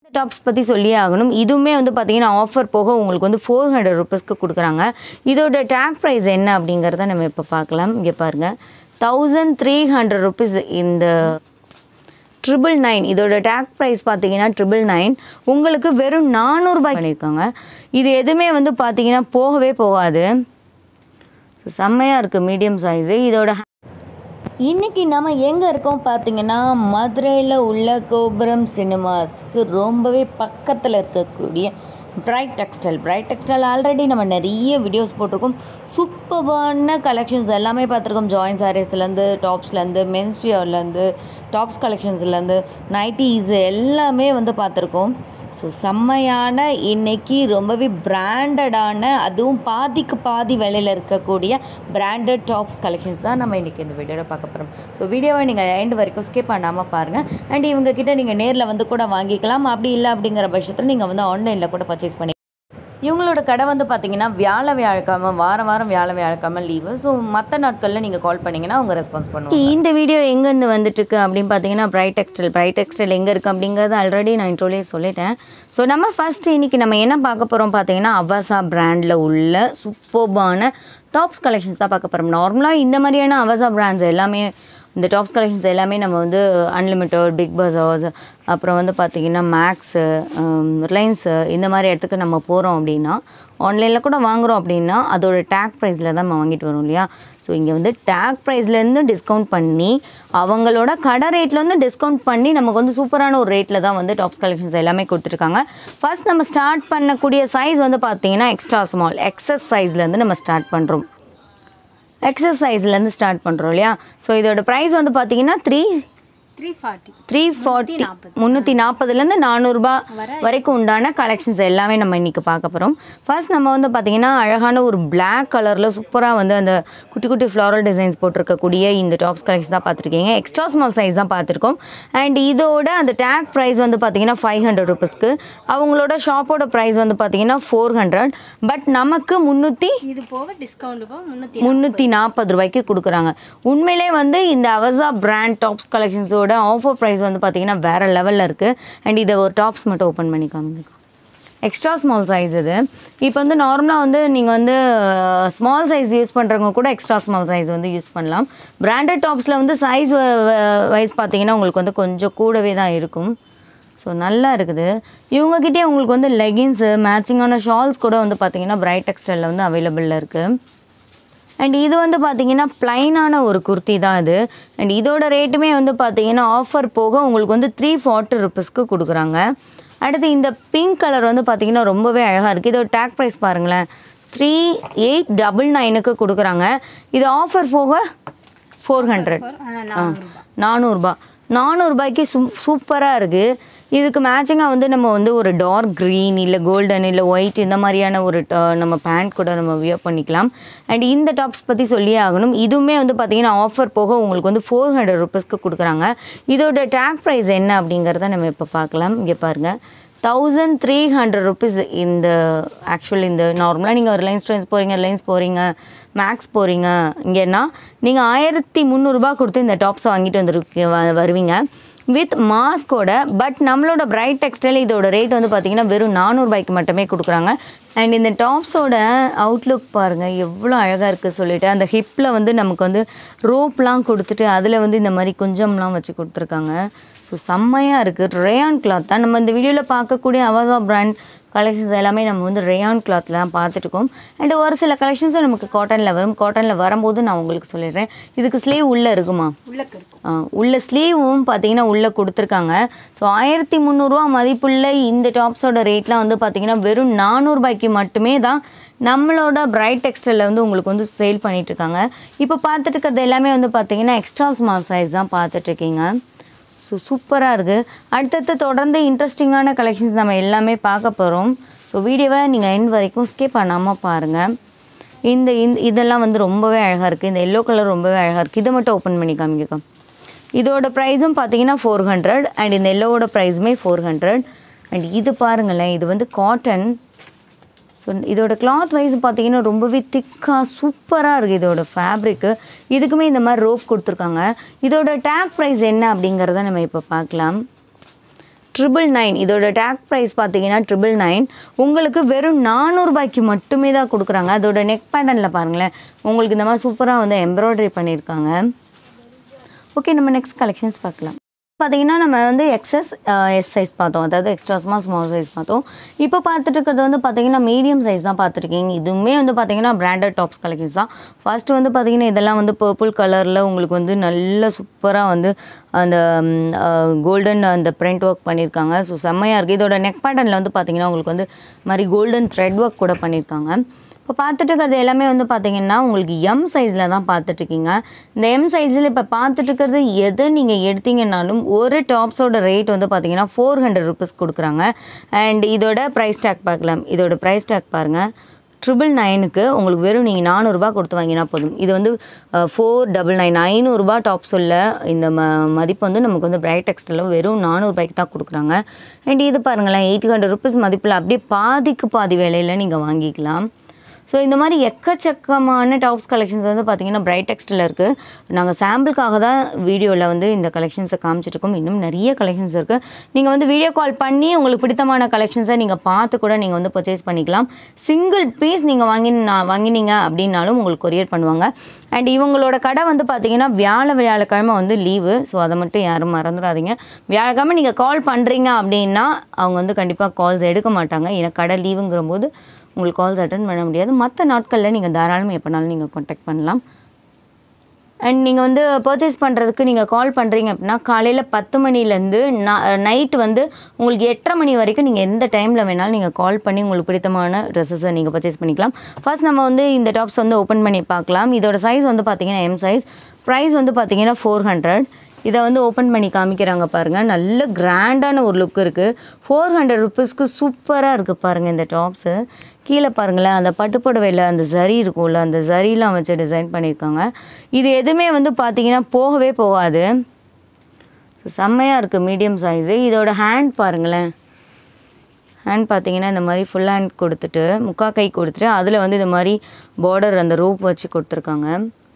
Tops பற்றி சொல்லியே ஆகணும். இதுவுமே வந்து பார்த்தீங்கன்னா ஆஃபர் போக உங்களுக்கு வந்து 400 ருபீஸ்க்கு கொடுக்குறாங்க. இதோட டேக் ப்ரைஸ் என்ன அப்படிங்கிறத நம்ம இப்போ பார்க்கலாம். இங்கே பாருங்கள், 1300 ருபீஸ் இந்த 999. இதோட டேக் ப்ரைஸ் பார்த்தீங்கன்னா 999. உங்களுக்கு வெறும் 400 ரூபாய் பண்ணியிருக்காங்க. இது எதுவுமே வந்து பார்த்தீங்கன்னா போகவே போகாது. செம்மையாக இருக்குது மீடியம் சைஸு. இதோட இன்றைக்கி நம்ம எங்கே இருக்கோம் பார்த்தீங்கன்னா மதுரையில் உள்ள கோபுரம் சினிமாஸ்க்கு ரொம்பவே பக்கத்தில் இருக்கக்கூடிய பிரைட் டெக்ஸ்டைல் ஆல்ரெடி நம்ம நிறைய வீடியோஸ் போட்டிருக்கோம். சூப்பர்பான கலெக்ஷன்ஸ் எல்லாமே பார்த்துருக்கோம். ஜாயின் சாரீஸ்லேருந்து, டாப்ஸ்லேருந்து, மென்ஸ் வியர்லேருந்து, டாப்ஸ் கலெக்ஷன்ஸ்லேருந்து, நைட்டிஸ் எல்லாமே வந்து பார்த்துருக்கோம். ஸோ செம்மையான இன்றைக்கி ரொம்பவே பிராண்டடான, அதுவும் பாதிக்கு பாதி விலையில் இருக்கக்கூடிய பிராண்டட் டாப்ஸ் கலெக்ஷன்ஸ் தான் நம்ம இன்றைக்கி இந்த வீடியோவில் பார்க்க போகிறோம். ஸோ வீடியோவை நீங்கள் எண்ட் வரைக்கும் ஸ்கிப் பண்ணாமல் பாருங்கள். அண்ட் இவங்கக்கிட்ட நீங்கள் நேரில் வந்து கூட வாங்கிக்கலாம். அப்படி இல்லை அப்படிங்கிற பட்சத்தில் நீங்கள் வந்து ஆன்லைனில் கூட பர்ச்சேஸ் பண்ணி. இவங்களோட கடை வந்து பார்த்தீங்கன்னா வியாழக்கிழமை வாரம் வியாழக்கிழமை லீவு. ஸோ மற்ற நாட்களில் நீங்கள் கால் பண்ணிங்கன்னா அவங்க ரெஸ்பான்ஸ் பண்ணுவாங்க. இந்த வீடியோ எங்கேருந்து வந்துட்டுருக்கு அப்படின்னு பார்த்தீங்கன்னா பிரைட் டெக்ஸ்டைல் எங்கே இருக்குது அப்படிங்கிறது ஆல்ரெடி நான் இன்ட்ரோலேயே சொல்லிட்டேன். ஸோ நம்ம ஃபஸ்ட்டு இன்றைக்கி நம்ம என்ன பார்க்க போகிறோம் பார்த்தீங்கன்னா அவசா பிராண்டில் உள்ள சூப்பர்பான டாப்ஸ் கலெக்ஷன்ஸ் தான் பார்க்க போகிறோம். நார்மலாக இந்த மாதிரியான அவசா பிராண்ட்ஸ் எல்லாமே, இந்த டாப்ஸ் கலெக்ஷன்ஸ் எல்லாமே நம்ம வந்து அன்லிமிட்டட், பிக் பஜார், அப்புறம் வந்து பார்த்திங்கன்னா மேக்ஸு, ரிலையன்ஸு இந்த மாதிரி இடத்துக்கு நம்ம போகிறோம் அப்படின்னா, ஆன்லைனில் கூட வாங்குகிறோம் அப்படின்னா அதோட டேக் ப்ரைஸில் தான் நம்ம வாங்கிட்டு வரோம் இல்லையா. ஸோ இங்கே வந்து டேக் ப்ரைஸ்லேருந்து டிஸ்கவுண்ட் பண்ணி, அவங்களோட கடை ரேட்லேருந்து டிஸ்கவுண்ட் பண்ணி நமக்கு வந்து சூப்பரான ஒரு ரேட்டில் தான் வந்து டாப்ஸ் கலெக்ஷன்ஸ் எல்லாமே கொடுத்துருக்காங்க. ஃபர்ஸ்ட் நம்ம ஸ்டார்ட் பண்ணக்கூடிய சைஸ் வந்து பார்த்திங்கன்னா எக்ஸ்ட்ரா ஸ்மால் எக்ஸஸ் சைஸ்லேருந்து நம்ம ஸ்டார்ட் பண்ணுறோம். எக்ஸசைஸ்லேருந்து ஸ்டார்ட் பண்ணுறோம் இல்லையா. ஸோ இதோட ப்ரைஸ் வந்து பார்த்தீங்கன்னா 340லேருந்து 400 வரைக்கும் உண்டான கலெக்ஷன்ஸ் எல்லாமே நம்ம இன்றைக்கி பார்க்க போகிறோம். ஃபர்ஸ்ட் நம்ம வந்து பார்த்திங்கன்னா அழகான ஒரு பிளாக் கலரில் சூப்பராக வந்து அந்த குட்டி குட்டி ஃப்ளாரல் டிசைன்ஸ் போட்டிருக்கக்கூடிய இந்த டாப்ஸ் கலெக்ஷன் தான் பார்த்துருக்கீங்க. எக்ஸ்ட்ரா ஸ்மால் சைஸ் தான் பார்த்துருக்கோம். அண்ட் இதோட அந்த டேக் ப்ரைஸ் வந்து பார்த்திங்கன்னா 500 ருபீஸ்க்கு. அவங்களோட ஷாப்போட ப்ரைஸ் வந்து பார்த்திங்கன்னா 400. பட் நமக்கு 340 ரூபாய்க்கு கொடுக்குறாங்க. உண்மையிலே வந்து இந்த அவசா பிராண்ட் டாப்ஸ் கலெக்ஷன்ஸோட ஆஃபர் ப்ரைஸ் வந்து பார்த்தீங்கன்னா வேறு லெவலில் இருக்குது. அண்ட் இதை ஒரு டாப்ஸ் மட்டும் ஓப்பன் பண்ணி காமிங்க. எக்ஸ்ட்ரா ஸ்மால் சைஸ் இது. இப்போ வந்து நார்மலாக வந்து நீங்கள் வந்து ஸ்மால் சைஸ் யூஸ் பண்ணுறவங்க கூட எக்ஸ்ட்ரா ஸ்மால் சைஸ் வந்து யூஸ் பண்ணலாம். பிராண்டட் டாப்ஸில் வந்து சைஸ் வைஸ் பார்த்தீங்கன்னா உங்களுக்கு வந்து கொஞ்சம் கூடவே தான் இருக்கும். ஸோ நல்லா இருக்குது. இவங்ககிட்டே உங்களுக்கு வந்து லெகின்ஸு, மேட்சிங்கான ஷால்ஸ் கூட வந்து பார்த்தீங்கன்னா பிரைட் டெக்ஸ்டைலில் வந்து அவைலபிளில் இருக்குது. அண்ட் இது வந்து பார்த்திங்கன்னா ப்ளைனான ஒரு குர்த்தி தான் இது. அண்ட் இதோட ரேட்டுமே வந்து பார்த்திங்கன்னா ஆஃபர் போக உங்களுக்கு வந்து 340 ருபீஸ்க்கு கொடுக்குறாங்க. அடுத்து இந்த பிங்க் கலர் வந்து பார்த்திங்கன்னா ரொம்பவே அழகாக இருக்குது. இதோட டேக் ப்ரைஸ் பாருங்களேன், 3899க்கு கொடுக்குறாங்க. இது ஆஃபர் போக 400, 400 ரூபாய்க்கு சூப்பராக இருக்குது. இதுக்கு மேட்சிங்காக வந்து நம்ம வந்து ஒரு டார்க் க்ரீன், இல்லை கோல்டன், இல்லை ஒயிட் இந்த மாதிரியான ஒரு நம்ம பேண்ட் கூட நம்ம வியர் பண்ணிக்கலாம். அண்ட் இந்த டாப்ஸ் பற்றி சொல்லியே ஆகணும். இதுவுமே வந்து பார்த்திங்கன்னா ஆஃபர் போக உங்களுக்கு வந்து 400 ருபீஸ்க்கு கொடுக்குறாங்க. இதோட டேக் ப்ரைஸ் என்ன அப்படிங்கிறத நம்ம இப்போ பார்க்கலாம். இங்கே பாருங்கள், 1300 ருபீஸ் இந்த ஆக்சுவலி இந்த நார்மலாக நீங்கள் ரிலையன்ஸ் போகிறீங்க, மேக்ஸ் போகிறீங்க, இங்கேன்னா நீங்கள் 1300 கொடுத்து இந்த டாப்ஸை வாங்கிட்டு வருவீங்க வித் மாஸ்கோட. பட் நம்மளோட பிரைட் டெக்ஸ்டைல் இதோட ரேட் வந்து பார்த்திங்கன்னா வெறும் 400 ரூபாய்க்கு மட்டுமே கொடுக்குறாங்க. அண்ட் இந்த டாப்ஸோட அவுட்லுக் பாருங்கள் எவ்வளோ அழகாக இருக்குது சொல்லிவிட்டு. அந்த ஹிப்பில் வந்து நமக்கு வந்து ரோப்லாம் கொடுத்துட்டு அதில் வந்து இந்த மாதிரி குஞ்சம்லாம் வச்சு கொடுத்துருக்காங்க. ஸோ செம்மையாக இருக்குது. ரேயான் கிளாத் தான் நம்ம இந்த வீடியோவில் பார்க்கக்கூடிய அவசா பிராண்ட் கலெக்ஷன்ஸ் எல்லாமே நம்ம வந்து ரேயான் கிளாத்தில் தான் பார்த்துட்டுருக்கோம். அண்ட் ஒரு சில கலெக்ஷன்ஸும் நமக்கு காட்டனில் வரும். காட்டனில் வரும்போது நான் உங்களுக்கு சொல்லிடுறேன். இதுக்கு ஸ்லீவ் உள்ளே இருக்குமா? உள்ள ஸ்லீவும் பார்த்தீங்கன்னா உள்ளே கொடுத்துருக்காங்க. ஸோ 1300 மதிப்புள்ள இந்த டாப்ஸோட ரேட்லாம் வந்து பார்த்திங்கன்னா வெறும் 400 ரூபாய்க்கு மட்டுமே தான் நம்மளோட பிரைட் டெக்ஸ்டைலில் வந்து உங்களுக்கு வந்து சேல் பண்ணிகிட்ருக்காங்க. இப்போ பார்த்துட்டு இருக்கிறது எல்லாமே வந்து பார்த்திங்கன்னா எக்ஸ்ட்ரா ஸ்மால் சைஸ் தான் பார்த்துட்ருக்கீங்க. ஸோ சூப்பராக இருக்குது. அடுத்தடுத்து தொடர்ந்து இன்ட்ரெஸ்டிங்கான கலெக்ஷன்ஸ் நம்ம எல்லாமே பார்க்க போகிறோம். ஸோ வீடியோவை நீங்கள் எண்ட் வரைக்கும் ஸ்கிப் பண்ணாமல் பாருங்கள். இதெல்லாம் வந்து ரொம்பவே அழகாக இருக்குது. இந்த எல்லோ கலர் ரொம்பவே அழகாக இருக்குது. இதை மட்டும் ஓப்பன் பண்ணி காமிக்கோ. இதோட ப்ரைஸும் பார்த்தீங்கன்னா 400. அண்ட் இந்த எல்லோவோட ப்ரைஸுமே 400. அண்ட் இது பாருங்களேன், இது வந்து காட்டன். ஸோ இதோட கிளாத் வைஸ் பார்த்தீங்கன்னா ரொம்பவே திக்காக சூப்பராக இருக்குது இதோட ஃபேப்ரிக்கு. இதுக்குமே இந்த மாதிரி ரோப் கொடுத்துருக்காங்க. இதோட டேக் ப்ரைஸ் என்ன அப்படிங்கிறத நம்ம இப்போ பார்க்கலாம். 999 இதோட டேக் ப்ரைஸ் பார்த்தீங்கன்னா 999 உங்களுக்கு வெறும் 400 ரூபாய்க்கு மட்டுமே தான் கொடுக்குறாங்க. அதோட நெக் பேட்டர்னில் பாருங்களேன், உங்களுக்கு இந்த மாதிரி சூப்பராக வந்து எம்ப்ராய்டரி பண்ணியிருக்காங்க. ஓகே, நம்ம நெக்ஸ்ட் கலெக்ஷன்ஸ் பார்க்கலாம். பார்த்தீங்கன்னா நம்ம வந்து எக்ஸஸ் எஸ் சைஸ் பார்த்தோம், அதாவது எக்ஸ்ட்ரா ஸ்மால் சைஸ் பார்த்தோம். இப்போ பார்த்துட்டு இருக்கிறது வந்து பார்த்தீங்கன்னா மீடியம் சைஸ் தான் பார்த்துருக்கீங்க. இதுவுமே வந்து பார்த்தீங்கன்னா பிராண்டட் டாப்ஸ் கலெக்ஷன்ஸ் தான். ஃபர்ஸ்ட் வந்து பார்த்தீங்கன்னா இதெல்லாம் வந்து பர்பிள் கலரில் உங்களுக்கு வந்து நல்ல சூப்பராக வந்து அந்த கோல்டன் அந்த பிரிண்ட் ஒர்க் பண்ணியிருக்காங்க. ஸோ செம்மையாக இருக்குது. இதோட நெக் பேட்டர்னில் வந்து பார்த்தீங்கன்னா உங்களுக்கு வந்து மாதிரி கோல்டன் த்ரெட் ஒர்க் கூட பண்ணியிருக்காங்க. இப்போ பார்த்துட்டு இருக்கிறது எல்லாமே வந்து பார்த்தீங்கன்னா உங்களுக்கு எம் சைஸில் தான் பார்த்துட்ருக்கீங்க. இந்த எம் சைஸில் இப்போ பார்த்துட்டு இருக்கிறது எதை நீங்கள் எடுத்தீங்கன்னாலும் ஒரு டாப்ஸோட ரேட் வந்து பார்த்தீங்கன்னா 400 ருபீஸ் கொடுக்குறாங்க. அண்ட் இதோட ப்ரைஸ் டேக் பார்க்கலாம். இதோட ப்ரைஸ் டேக் பாருங்கள், 999க்கு உங்களுக்கு வெறும் நீங்கள் 400 ரூபா கொடுத்து வாங்கினா போதும். இது வந்து 499 500 ரூபா டாப்ஸ் உள்ள இந்த மதிப்பு வந்து நமக்கு வந்து பிரைட் டெக்ஸ்டைலில் வெறும் 400 ரூபாய்க்கு தான் கொடுக்குறாங்க. அண்ட் இது பாருங்களேன், 800 ருபீஸ் மதிப்பில் அப்படியே பாதிக்கு பாதி விலையில் நீங்கள் வாங்கிக்கலாம். ஸோ இந்த மாதிரி எக்கச்சக்கமான டாப்ஸ் கலெக்ஷன்ஸ் வந்து பார்த்தீங்கன்னா பிரைட் டெக்ஸ்டைலில் இருக்குது. நாங்கள் சாம்பிளுக்காக தான் வீடியோவில் வந்து இந்த கலெக்ஷன்ஸை காமிச்சிட்ருக்கோம். இன்னும் நிறைய கலெக்ஷன்ஸ் இருக்குது. நீங்கள் வந்து வீடியோ கால் பண்ணி உங்களுக்கு பிடித்தமான கலெக்ஷன்ஸை நீங்கள் பார்த்து கூட நீங்கள் வந்து பர்ச்சேஸ் பண்ணிக்கலாம். சிங்கிள் பீஸ் நீங்கள் வாங்கினீங்க அப்படின்னாலும் உங்களுக்கு கொரியர் பண்ணுவாங்க. அண்ட் இவங்களோட கடை வந்து பார்த்தீங்கன்னா வியாழக்கிழமை வந்து லீவு. ஸோ அதை மட்டும் யாரும் மறந்துடாதீங்க. வியாழக்கிழமை நீங்கள் கால் பண்ணுறீங்க அப்படின்னா அவங்க வந்து கண்டிப்பாக கால்ஸ் எடுக்க மாட்டாங்க. ஏன்னா கடை லீவுங்கிற போது உங்களுக்கு கால்ஸ் அட்டன் பண்ண முடியாது. மற்ற நாட்களில் நீங்கள் தாராளமாக எப்போனாலும் நீங்கள் கான்டாக்ட் பண்ணலாம். அண்ட் நீங்கள் வந்து பர்ச்சேஸ் பண்ணுறதுக்கு நீங்கள் கால் பண்ணுறீங்க அப்படின்னா காலையில் 10 மணிலேருந்து நைட்டு வந்து உங்களுக்கு 8:30 மணி வரைக்கும் நீங்கள் எந்த டைமில் வேணாலும் நீங்கள் கால் பண்ணி உங்களுக்கு பிடித்தமான ட்ரெஸ்ஸஸை நீங்கள் பர்ச்சேஸ் பண்ணிக்கலாம். ஃபர்ஸ்ட் நம்ம வந்து இந்த டாப்ஸ் வந்து ஓப்பன் பண்ணி பார்க்கலாம். இதோட சைஸ் வந்து பார்த்தீங்கன்னா எம் சைஸ். ப்ரைஸ் வந்து பார்த்தீங்கன்னா 400. இதை வந்து ஓப்பன் பண்ணி காமிக்கிறாங்க பாருங்கள். நல்ல கிராண்டான ஒரு லுக் இருக்குது. 400 ருபீஸ்க்கு சூப்பராக இருக்குது பாருங்கள் இந்த டாப்ஸு. கீழே பாருங்களேன், அந்த பட்டுப்புடவையில் அந்த ஜரி இருக்கும்ல, அந்த ஜரிலாம் வச்சு டிசைன் பண்ணியிருக்காங்க. இது எதுவுமே வந்து பார்த்தீங்கன்னா போகவே போகாது. ஸோ செம்மையாக இருக்குது, மீடியம் சைஸு. இதோட ஹேண்ட் பாருங்களேன், ஹேண்ட் பார்த்தீங்கன்னா இந்த மாதிரி ஃபுல் ஹேண்ட் கொடுத்துட்டு முக்கால் கை கொடுத்துட்டு அதில் வந்து இந்த மாதிரி பார்டர் அந்த ரோப் வச்சு கொடுத்துருக்காங்க.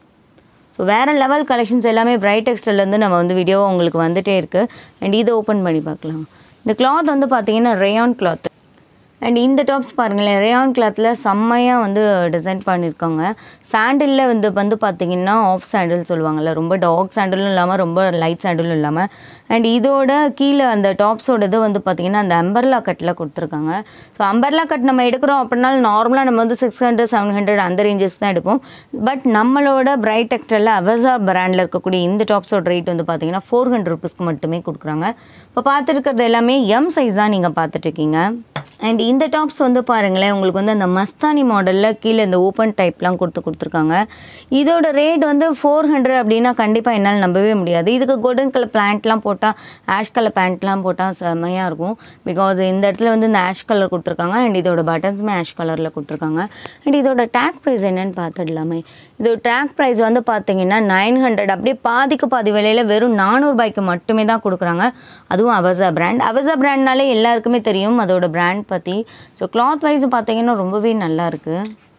ஸோ வேறு லெவல் கலெக்ஷன்ஸ் எல்லாமே பிரைட் டெக்ஸ்டைல்லேருந்து நம்ம வந்து வீடியோ உங்களுக்கு வந்துகிட்டே இருக்குது. அண்ட் இதை ஓப்பன் பண்ணி பார்க்கலாம். இந்த கிளாத் வந்து பார்த்தீங்கன்னா ரேயான் கிளாத். அண்ட் இந்த டாப்ஸ் பாருங்களேன், ரேயான் கிளாத்தில் செம்மையாக வந்து டிசைன் பண்ணியிருக்காங்க. சாண்டிலில் வந்து பார்த்தீங்கன்னா ஆஃப் சாண்டில் சொல்லுவாங்கள்ல, ரொம்ப டார்க் சாண்டிலும் இல்லாமல் ரொம்ப லைட் சாண்டிலும் இல்லாமல். அண்ட் இதோட கீழே அந்த டாப்ஸோட இது வந்து பார்த்திங்கன்னா அந்த அம்பர்லா கட்டில் கொடுத்துருக்காங்க. ஸோ அம்பர்லா கட் நம்ம எடுக்கிறோம் அப்படின்னாலும் நார்மலாக நம்ம வந்து 600 700 அந்த ரேஞ்சஸ் தான் எடுப்போம். பட் நம்மளோட பிரைட் டெக்ஸ்டைலில் அவசார் பிராண்டில் இருக்கக்கூடிய இந்த டாப்ஸோட ரேட் வந்து பார்த்திங்கன்னா 400 ருபீஸ்க்கு மட்டுமே கொடுக்குறாங்க. இப்போ பார்த்துருக்கிறது எல்லாமே எம் சைஸ் தான் நீங்கள் பார்த்துட்ருக்கீங்க. அண்ட் இந்த டாப்ஸ் வந்து பாருங்களேன், உங்களுக்கு வந்து அந்த மஸ்தானி மாடலில் கீழே இந்த ஓப்பன் டைப்லாம் கொடுத்துருக்காங்க. இதோட ரேட் வந்து 400 அப்படின்னா கண்டிப்பாக என்னால் நம்பவே முடியாது. இதுக்கு கோல்டன் கலர் பேண்ட்லாம் போட்டால், ஆஷ் கலர் பேண்ட்லாம் போட்டால் செம்மையாக இருக்கும். பிகாஸ் இந்த இடத்துல வந்து இந்த ஆஷ் கலர் கொடுத்துருக்காங்க. அண்ட் இதோட பட்டன்ஸுமே ஆஷ் கலரில் கொடுத்துருக்காங்க. அண்ட் இதோட டேக் ப்ரைஸ் என்னென்னு பார்த்துடலாமே. இதோட டேக் ப்ரைஸ் வந்து பார்த்தீங்கன்னா 900. அப்படியே பாதிக்கு பாதி விலையில் வெறும் 400 ரூபாய்க்கு மட்டுமே தான் கொடுக்குறாங்க. அதுவும் அவசா பிராண்ட். அவசா பிராண்ட்னாலே எல்லாருக்குமே தெரியும் அதோட பிராண்ட் பற்றி. ஸோ கிளாத் வைஸ் பார்த்தீங்கன்னா ரொம்பவே நல்லாயிருக்கு.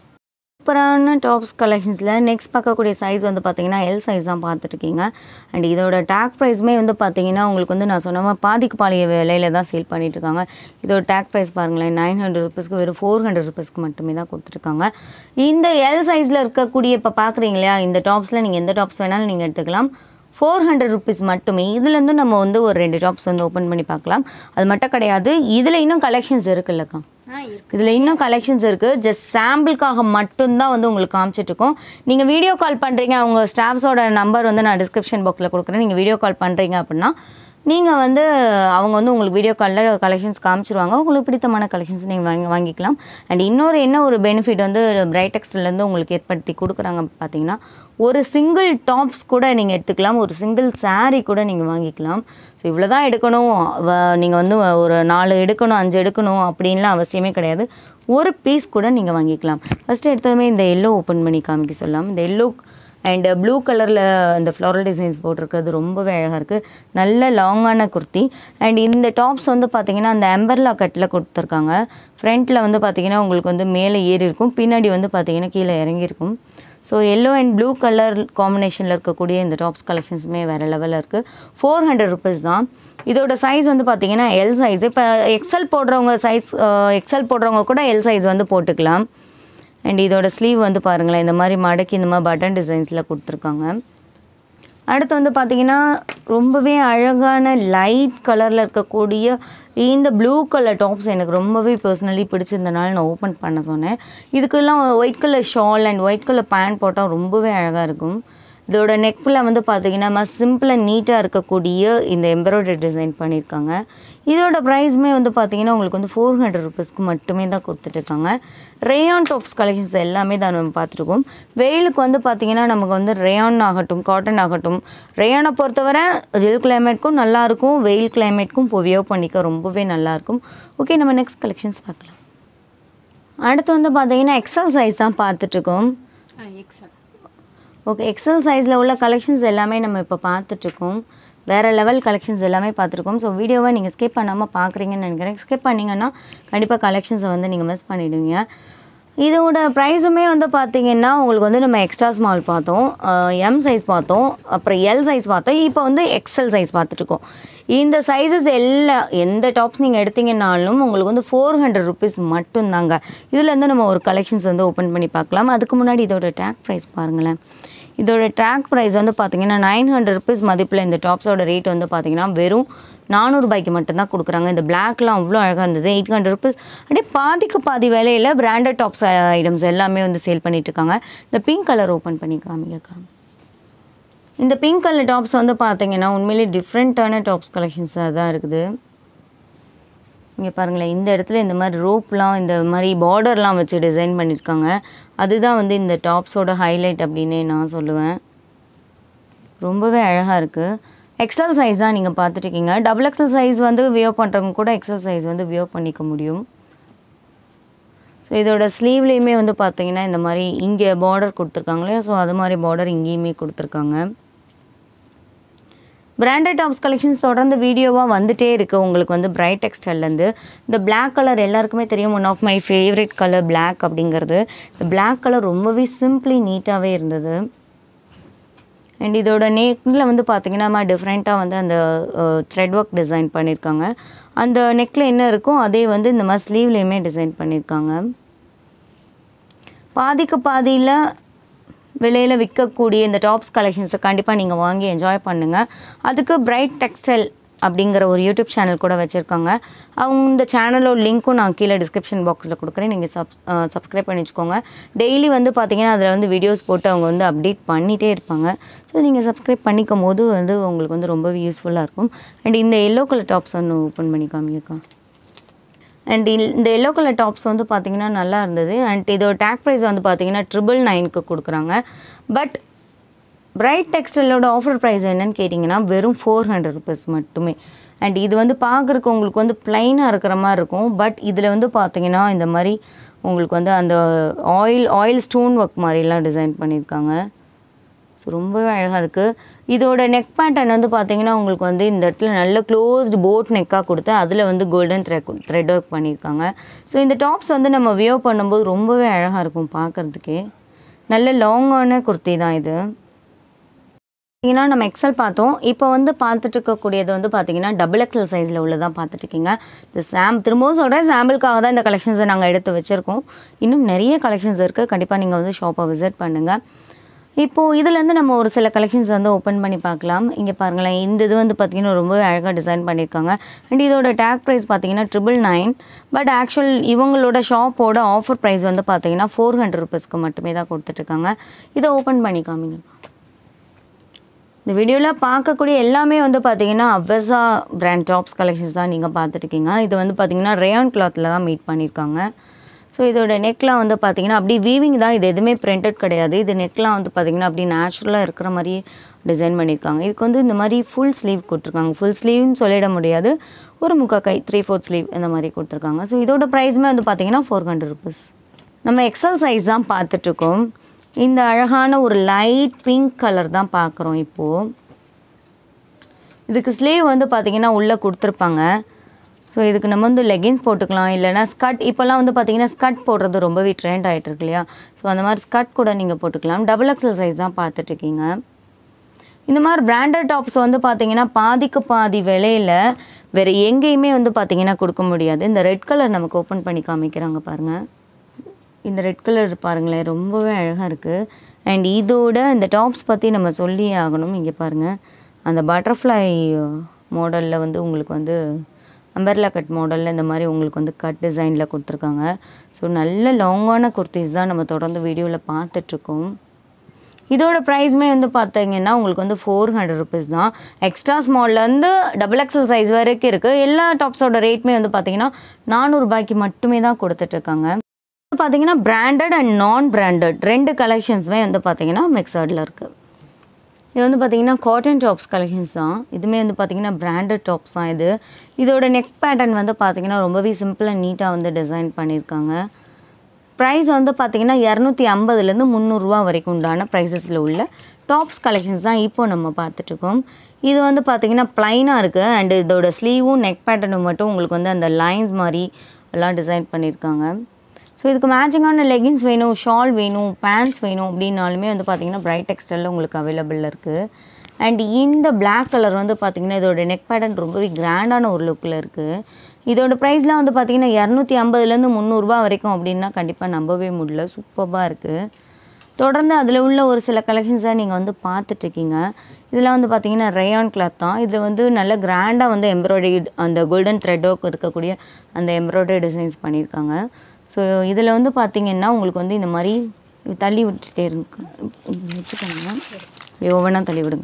சூப்பரான டாப்ஸ் கலெக்ஷன்ஸில் நெக்ஸ்ட் பார்க்கக்கூடிய சைஸ் வந்து பார்த்தீங்கன்னா எல் சைஸ் தான் பார்த்துட்ருக்கீங்க. அண்ட் இதோட டேக் ப்ரைஸுமே வந்து பார்த்தீங்கன்னா உங்களுக்கு வந்து நான் சொன்ன பாதிக்கு பாதிய விலையில் தான் சேல் பண்ணிகிட்ருக்காங்க. இதோட டேக் ப்ரைஸ் பாருங்களேன், 900 ருபீஸ்க்கு வெறும் 400 ருபீஸ்க்கு மட்டுமே தான் கொடுத்துருக்காங்க. இந்த எல் சைஸில் இருக்கக்கூடிய இப்போ பார்க்குறீங்க இல்லையா, இந்த டாப்ஸில் நீங்கள் எந்த டாப்ஸ் வேணாலும் நீங்கள் எடுத்துக்கலாம். 400 ருபீஸ் மட்டுமே. இதுலேருந்து நம்ம வந்து ஒரு 2 டாப்ஸ் வந்து ஓப்பன் பண்ணி பார்க்கலாம். அது மட்டும் கிடையாது, இதில் இன்னும் கலெக்ஷன்ஸ் இருக்குல்லக்கா, இதில் இன்னும் கலெக்ஷன்ஸ் இருக்குது. ஜஸ்ட் சாம்பிளுக்காக மட்டும்தான் வந்து உங்களுக்கு காமிச்சிட்ருக்கோம். நீங்கள் வீடியோ கால் பண்ணுறீங்க, அவங்க ஸ்டாஃப்ஸோட நம்பர் வந்து நான் டிஸ்கிரிப்ஷன் பாக்ஸில் கொடுக்குறேன். நீங்கள் வீடியோ கால் பண்ணுறீங்க அப்படின்னா நீங்கள் வந்து அவங்க வந்து உங்களுக்கு வீடியோ காலில் கலெக்ஷன்ஸ் காமிச்சிருவாங்க. உங்களுக்கு பிடித்தமான கலெக்ஷன்ஸ் நீங்கள் வாங்கிக்கலாம். அண்ட் இன்னொரு என்ன ஒரு பெனிஃபிட் வந்து பிரைட் டெக்ஸ்டைல்லேருந்து உங்களுக்கு ஏற்படுத்தி கொடுக்குறாங்க பார்த்தீங்கன்னா, ஒரு சிங்கிள் டாப்ஸ் கூட நீங்கள் எடுத்துக்கலாம், ஒரு சிங்கிள் சாரீ கூட நீங்கள் வாங்கிக்கலாம். ஸோ இவ்வளோ தான் எடுக்கணும், நீங்கள் வந்து ஒரு 4 எடுக்கணும் 5 எடுக்கணும் அப்படின்லாம் அவசியமே கிடையாது. ஒரு பீஸ் கூட நீங்கள் வாங்கிக்கலாம். ஃபஸ்ட்டு எடுத்ததுமே இந்த எல்லோ ஓப்பன் பண்ணி காமிக்க சொல்லலாம். இந்த எல்லோ அண்ட் ப்ளூ கலரில் இந்த ஃப்ளோரல் டிசைன்ஸ் போட்டிருக்கிறது ரொம்பவே அழகாக இருக்குது. நல்ல லாங்கான குர்த்தி. அண்ட் இந்த டாப்ஸ் வந்து பார்த்திங்கன்னா அந்த அம்பர்லா கட்டில் கொடுத்துருக்காங்க. ஃப்ரண்ட்டில் வந்து பார்த்திங்கன்னா உங்களுக்கு வந்து மேலே ஏறி இருக்கும், பின்னாடி வந்து பார்த்திங்கன்னா கீழே இறங்கியிருக்கும். So yellow and blue colour காம்பினேஷனில் இருக்கக்கூடிய இந்த டாப்ஸ் கலெக்ஷன்ஸுமே வேறு லெவலில் இருக்குது. 400 ருபீஸ் தான். இதோட சைஸ் வந்து பார்த்தீங்கன்னா எல் சைஸ். இப்போ எக்ஸல் போடுறவங்க கூட எல் சைஸ் வந்து போட்டுக்கலாம். அண்ட் இதோட ஸ்லீவ் வந்து பாருங்களேன், இந்த மாதிரி மடக்கி இந்த மாதிரி பட்டன் டிசைன்ஸில் கொடுத்துருக்காங்க. அடுத்து வந்து பார்த்திங்கன்னா ரொம்பவே அழகான லைட் கலரில் இருக்கக்கூடிய இந்த ப்ளூ கலர் டாப்ஸ் எனக்கு ரொம்பவே பர்சனலி பிடிச்சிருந்தனால நான் ஓப்பன் பண்ண சொன்னேன். இதுக்கெல்லாம் white colour shawl and white colour pant போட்டால் ரொம்பவே அழகாக இருக்கும். இதோட நெக்கில் வந்து பார்த்திங்கன்னா சிம்பிள் அண்ட் நீட்டாக இருக்கக்கூடிய இந்த எம்ப்ராய்டரி டிசைன் பண்ணியிருக்காங்க. இதோட ப்ரைஸுமே வந்து பார்த்திங்கன்னா உங்களுக்கு வந்து 400 ருபீஸ்க்கு மட்டுமே தான் கொடுத்துட்ருக்காங்க. ரேயான் டாப்ஸ் கலெக்ஷன்ஸ் எல்லாமே தான் நம்ம பார்த்துருக்கோம். வெயிலுக்கு வந்து பார்த்திங்கன்னா நமக்கு வந்து ரேயான் ஆகட்டும், காட்டன் ஆகட்டும், ரேயானை பொறுத்தவரை ஜில் கிளைமேட்க்கும் நல்லாயிருக்கும், வெயில் கிளைமேட்க்கும் வியர் பண்ணிக்க ரொம்பவே நல்லாயிருக்கும். ஓகே, நம்ம நெக்ஸ்ட் கலெக்ஷன்ஸ் பார்க்கலாம். அடுத்து வந்து பார்த்திங்கன்னா எக்ஸல் சைஸ் தான் பார்த்துட்ருக்கோம். ஓகே, எக்ஸல் சைஸில் உள்ள கலெக்ஷன்ஸ் எல்லாமே நம்ம இப்போ பார்த்துட்ருக்கோம். வேறு லெவல் கலெக்ஷன்ஸ் எல்லாமே பார்த்துருக்கோம். ஸோ வீடியோவை நீங்கள் ஸ்கிப் பண்ணாமல் பார்க்குறீங்கன்னு நினைக்கிறேன். ஸ்கிப் பண்ணிங்கன்னா கண்டிப்பாக கலெக்ஷன்ஸை வந்து நீங்கள் மிஸ் பண்ணிவிடுவீங்க. இதோட ப்ரைஸுமே வந்து பார்த்திங்கன்னா உங்களுக்கு வந்து நம்ம எக்ஸ்ட்ரா ஸ்மால் பார்த்தோம், எம் சைஸ் பார்த்தோம், அப்புறம் எல் சைஸ் பார்த்தோம். இப்போ வந்து எக்ஸல் சைஸ் பார்த்துட்ருக்கோம். இந்த சைஸஸ் எந்த டாப்ஸ் நீங்கள் எடுத்திங்கனாலும் உங்களுக்கு வந்து 400 ருபீஸ் மட்டும்தாங்க. இதில் வந்து நம்ம ஒரு கலெக்ஷன்ஸ் வந்து ஓப்பன் பண்ணி பார்க்கலாம். அதுக்கு முன்னாடி இதோட டேக் ப்ரைஸ் பாருங்களேன். இதோட ட்ராக் ப்ரைஸ் வந்து பார்த்திங்கன்னா 900 ருபீஸ் மதிப்பில் இந்த டாப்ஸோட ரேட் வந்து பார்த்திங்கன்னா வெறும் 400 ரூபாய்க்கு மட்டும்தான் கொடுக்குறாங்க. இந்த பிளாக்லாம் அவ்வளோ அழகாக இருந்தது. 800 ருபீஸ். அப்படியே பாதிக்கு பாதி வேலையில் பிராண்டட் டாப்ஸ் ஐட்டம்ஸ் எல்லாமே வந்து சேல் பண்ணிகிட்ருக்காங்க. இந்த பிங்க் கலர் ஓப்பன் பண்ணி காமிக்கா. இந்த பிங்க் கலர் டாப்ஸ் வந்து பார்த்திங்கன்னா உண்மையிலே டிஃப்ரெண்ட்டான டாப்ஸ் கலெக்ஷன்ஸாக தான் இருக்குது. இங்கே பாருங்களேன், இந்த இடத்துல இந்த மாதிரி ரோப்லாம் இந்த மாதிரி பார்டர்லாம் வச்சு டிசைன் பண்ணியிருக்காங்க. அதுதான் வந்து இந்த டாப்ஸோட ஹைலைட் அப்படின்னே நான் சொல்லுவேன். ரொம்பவே அழகாக இருக்குது. எக்ஸல் சைஸ் தான் நீங்கள் பார்த்துட்ருக்கீங்க. டபுள் எக்ஸல் சைஸ் வந்து வியர் பண்ணுறவங்க கூட எக்ஸல் சைஸ் வந்து வியர் பண்ணிக்க முடியும். ஸோ இதோட ஸ்லீவ்லேயுமே வந்து பார்த்திங்கன்னா இந்த மாதிரி இங்கே பார்டர் கொடுத்துருக்காங்களே, ஸோ அது மாதிரி பார்டர் இங்கேயுமே கொடுத்துருக்காங்க. பிராண்டட் டாப்ஸ் கலெக்ஷன்ஸ் தொடர்ந்து வீடியோவாக வந்துகிட்டே இருக்குது உங்களுக்கு வந்து பிரைட் டெக்ஸ்டைல்லேருந்து. இந்த பிளாக் கலர் எல்லாருக்குமே தெரியும், one of my favourite colour black அப்படிங்கிறது. இந்த பிளாக் கலர் ரொம்பவே சிம்பிளி நீட்டாகவே இருந்தது. அண்ட் இதோட நெக்கில் வந்து பார்த்திங்கன்னா டிஃப்ரெண்ட்டாக வந்து அந்த த்ரெட் ஒர்க் டிசைன் பண்ணியிருக்காங்க. அந்த நெக்கில் என்ன இருக்கோ அதே வந்து இந்த மாதிரி ஸ்லீவ்லேயுமே டிசைன் பண்ணியிருக்காங்க. பாதிக்கு பாதியில் விலையில் விற்கக்கூடிய இந்த டாப்ஸ் கலெக்ஷன்ஸை கண்டிப்பாக நீங்கள் வாங்கி என்ஜாய் பண்ணுங்கள். அதுக்கு பிரைட் டெக்ஸ்டைல் அப்படிங்கிற ஒரு யூடியூப் சேனல் கூட வச்சுருக்காங்க. அவங்க இந்த சேனலோட லிங்க்கும் நான் கீழே டிஸ்கிரிப்ஷன் பாக்ஸில் கொடுக்குறேன். நீங்கள் சப்ஸ்கிரைப் பண்ணி வச்சுக்கோங்க. டெய்லி வந்து பார்த்திங்கன்னா அதில் வந்து வீடியோஸ் போட்டு அவங்க வந்து அப்டேட் பண்ணிகிட்டே இருப்பாங்க. ஸோ நீங்கள் சப்ஸ்கிரைப் பண்ணிக்கும் போது வந்து உங்களுக்கு வந்து ரொம்பவே யூஸ்ஃபுல்லாக இருக்கும். அண்ட் இந்த எல்லோ கலர் டாப்ஸ் ஒன்று ஓப்பன் பண்ணி காமிக்கா. அண்ட் இந்த எல்லோ கலர் டாப்ஸ் வந்து பார்த்திங்கன்னா நல்லா இருந்தது. அண்ட் இதோட டேக் ப்ரைஸ் வந்து பார்த்திங்கன்னா 999க்கு கொடுக்குறாங்க. பட் பிரைட் டெக்ஸ்டைலோட ஆஃபர் ப்ரைஸ் என்னன்னு கேட்டிங்கன்னா வெறும் 400 ருபீஸ் மட்டுமே. அண்ட் இது வந்து பார்க்குறக்கு உங்களுக்கு வந்து ப்ளைனாக இருக்கிற மாதிரி இருக்கும். பட் இதில் வந்து பார்த்திங்கன்னா இந்த மாதிரி உங்களுக்கு வந்து அந்த ஆயில் ஸ்டோன் ஒர்க் மாதிரிலாம் டிசைன் பண்ணியிருக்காங்க. ஸோ ரொம்பவே அழகாக இருக்குது. இதோட நெக் பேட்டர்ன் வந்து பார்த்திங்கன்னா உங்களுக்கு வந்து இந்த இடத்துல நல்ல க்ளோஸ்டு போட் நெக்காக கொடுத்து அதில் வந்து கோல்டன் த்ரெட் ஒர்க் பண்ணியிருக்காங்க. ஸோ இந்த டாப்ஸ் வந்து நம்ம வியர் பண்ணும்போது ரொம்பவே அழகாக இருக்கும் பார்க்குறதுக்கே. நல்ல லாங்கான குர்த்தி தான் இது. பார்த்திங்கன்னா நம்ம எக்ஸல் பார்த்தோம். இப்போ வந்து பார்த்துட்டு இருக்கக்கூடியது வந்து பார்த்திங்கன்னா டபுள் எக்ஸல் சைஸில் உள்ளதான் பார்த்துட்ருக்கீங்க. இந்த திரும்பவும் சொல்கிறேன், சாம்பிளுக்காக தான் இந்த கலெக்ஷன்ஸை நாங்கள் எடுத்து வச்சுருக்கோம். இன்னும் நிறைய கலெக்ஷன்ஸ் இருக்குது. கண்டிப்பாக நீங்கள் வந்து ஷாப்பை விசிட் பண்ணுங்கள். இப்போது இதுலேருந்து நம்ம ஒரு சில கலெக்ஷன்ஸ் வந்து ஓப்பன் பண்ணி பார்க்கலாம். இங்கே பாருங்களேன், இந்த இது வந்து பார்த்திங்கன்னா ரொம்பவே அழகாக டிசைன் பண்ணியிருக்காங்க. அண்ட் இதோட டேக் ப்ரைஸ் பார்த்திங்கன்னா 999. பட் ஆக்சுவல் இவங்களோட ஷாப்போட ஆஃபர் ப்ரைஸ் வந்து பார்த்திங்கன்னா 400 ருபீஸ்க்கு மட்டுமே தான் கொடுத்துட்ருக்காங்க. இதை ஓப்பன் பண்ணி காமிங்க. இந்த வீடியோவில் பார்க்கக்கூடிய எல்லாமே வந்து பார்த்திங்கன்னா அவெசா பிராண்ட் டாப்ஸ் கலெக்ஷன்ஸ் தான் நீங்கள் பார்த்துட்ருக்கீங்க. இது வந்து பார்த்திங்கன்னா ரேயான் கிளாத்தில் தான் மீட் பண்ணியிருக்காங்க. ஸோ இதோட நெக்லாம் வந்து பார்த்திங்கன்னா அப்படி வீவிங் தான், இது எதுவுமே பிரிண்டட் கிடையாது. இது நெக்லாம் வந்து பார்த்திங்கன்னா அப்படி நேச்சுரலாக இருக்கிற மாதிரியே டிசைன் பண்ணியிருக்காங்க. இதுக்கு வந்து இந்த மாதிரி ஃபுல் ஸ்லீவ் கொடுத்துருக்காங்க. ஃபுல் ஸ்லீவ்னு சொல்லிட முடியாது, ஒரு முக்கால் கை 3/4 ஸ்லீவ் இந்த மாதிரி கொடுத்துருக்காங்க. ஸோ இதோட ப்ரைஸுமே வந்து பார்த்திங்கன்னா 400 ருபீஸ். நம்ம எக்ஸல் சைஸ் தான் பார்த்துட்ருக்கோம். இந்த அழகான ஒரு லைட் பிங்க் கலர் தான் பார்க்குறோம் இப்போது. இதுக்கு ஸ்லீவ் வந்து பார்த்திங்கன்னா உள்ளே கொடுத்துருப்பாங்க. ஸோ இதுக்கு நம்ம வந்து லெகின்ஸ் போட்டுக்கலாம், இல்லைனா ஸ்கர்ட். இப்போல்லாம் வந்து பார்த்தீங்கன்னா ஸ்கர்ட் போடுறது ரொம்பவே ட்ரெண்ட் ஆகிட்டு இருக்கு இல்லையா? ஸோ அந்த மாதிரி ஸ்கர்ட் கூட நீங்கள் போட்டுக்கலாம். டபுள் எக்ஸல் சைஸ் தான் பார்த்துட்ருக்கீங்க. இந்த மாதிரி பிராண்டட் டாப்ஸ் வந்து பார்த்தீங்கன்னா பாதிக்கு பாதி விலையில் வேறு எங்கேயுமே வந்து பார்த்தீங்கன்னா கொடுக்க முடியாது. இந்த ரெட் கலர் நமக்கு ஓப்பன் பண்ணி காமிக்கிறாங்க பாருங்கள். இந்த ரெட் கலர் பாருங்களேன், ரொம்பவே அழகாக இருக்குது. அண்ட் இதோட இந்த டாப்ஸ் பற்றி நம்ம சொல்லி ஆகணும். இங்கே பாருங்கள், அந்த பட்டர்ஃப்ளை மாடலில் வந்து உங்களுக்கு வந்து அம்பர்லா கட் மாடலில் இந்த மாதிரி உங்களுக்கு வந்து கட் டிசைனில் கொடுத்துருக்காங்க. ஸோ நல்ல லாங்கான குர்த்திஸ் தான் நம்ம தொடர்ந்து வீடியோவில் பார்த்துட்ருக்கோம். இதோட ப்ரைஸுமே வந்து பார்த்தீங்கன்னா உங்களுக்கு வந்து 400 ருபீஸ் தான். எக்ஸ்ட்ரா ஸ்மால்லேருந்து டபுள் எக்ஸல் சைஸ் வரைக்கும் இருக்குது. எல்லா டாப்ஸோட ரேட்டுமே வந்து பார்த்தீங்கன்னா 400 ரூபாய்க்கு மட்டுமே தான் கொடுத்துட்ருக்காங்க. பார்த்தீங்கன்னா பிராண்டட் அண்ட் நான் பிராண்டட் 2 கலெக்ஷன்ஸுமே வந்து பார்த்தீங்கன்னா மிக்சடில் இருக்குது. இது வந்து பார்த்தீங்கன்னா காட்டன் டாப்ஸ் கலெக்ஷன்ஸ் தான். இதுவுமே வந்து பார்த்தீங்கன்னா பிராண்டட் டாப்ஸ் தான். இதோட நெக் பேட்டர்ன் வந்து பார்த்தீங்கன்னா ரொம்பவே சிம்பிள் அண்ட் நீட்டாக வந்து டிசைன் பண்ணியிருக்காங்க. ப்ரைஸ் வந்து பார்த்தீங்கன்னா 250லேருந்து 300 ரூபா வரைக்கும் உண்டான ப்ரைஸஸில் உள்ள டாப்ஸ் கலெக்ஷன்ஸ் தான் இப்போ நம்ம பார்த்துட்ருக்கோம். இது வந்து பார்த்தீங்கன்னா ப்ளைனாக இருக்குது. அண்டு இதோட ஸ்லீவும் நெக் பேட்டர்னும் மட்டும் உங்களுக்கு வந்து அந்த லைன்ஸ் மாதிரி எல்லாம் டிசைன் பண்ணியிருக்காங்க. ஸோ இதுக்கு மேட்சிங்கான லெகின்ஸ் வேணும், ஷால் வேணும், பேண்ட்ஸ் வேணும் அப்படின்னாலுமே வந்து பார்த்தீங்கன்னா பிரைட் டெக்ஸ்டைலில் உங்களுக்கு அவைலபிளில் இருக்குது. அண்ட் இந்த பிளாக் கலர் வந்து பார்த்திங்கன்னா இதோட நெக் பேட்டர்ன் ரொம்பவே கிராண்டான ஒரு லுக்கில் இருக்குது. இதோட ப்ரைஸ்லாம் வந்து பார்த்திங்கன்னா 250லேருந்து 300 ரூபா வரைக்கும் அப்படின்னா கண்டிப்பாக நம்பவே முடியல. சூப்பராக இருக்குது. தொடர்ந்து அதில் உள்ள ஒரு சில கலெக்ஷன்ஸை நீங்கள் வந்து பார்த்துட்ருக்கீங்க. இதெல்லாம் வந்து பார்த்திங்கன்னா ரேயான் கிளாத் தான். இதில் வந்து நல்ல கிராண்டாக வந்து எம்ப்ராய்டரி அந்த கோல்டன் த்ரெட்டோக்கு இருக்கக்கூடிய அந்த எம்ப்ராய்டரி டிசைன்ஸ் பண்ணியிருக்காங்க. ஸோ இதில் வந்து பார்த்திங்கன்னா உங்களுக்கு வந்து இந்த மாதிரி தள்ளி விட்டுட்டே இருக்கு வச்சுக்கோங்க. இப்படி ஒவ்வொன்றா தள்ளி விடுங்க.